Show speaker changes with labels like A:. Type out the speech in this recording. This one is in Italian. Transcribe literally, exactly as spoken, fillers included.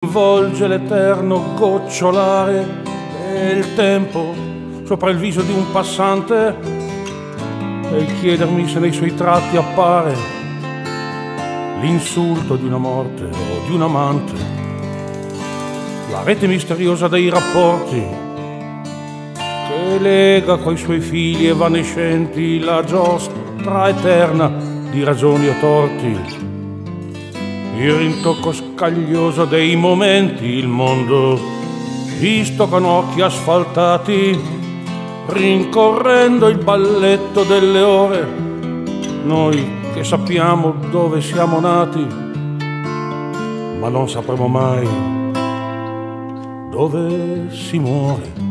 A: involge l'eterno gocciolare del tempo sopra il viso di un passante e il chiedermi se nei suoi tratti appare l'insulto di una morte o di un amante, la rete misteriosa dei rapporti che lega coi suoi figli evanescenti la giostra eterna di ragioni o torti, il rintocco scaglioso dei momenti, il mondo visto con occhi asfaltati, rincorrendo il balletto delle ore, noi che sappiamo dove siamo nati, ma non sapremo mai dove si muore.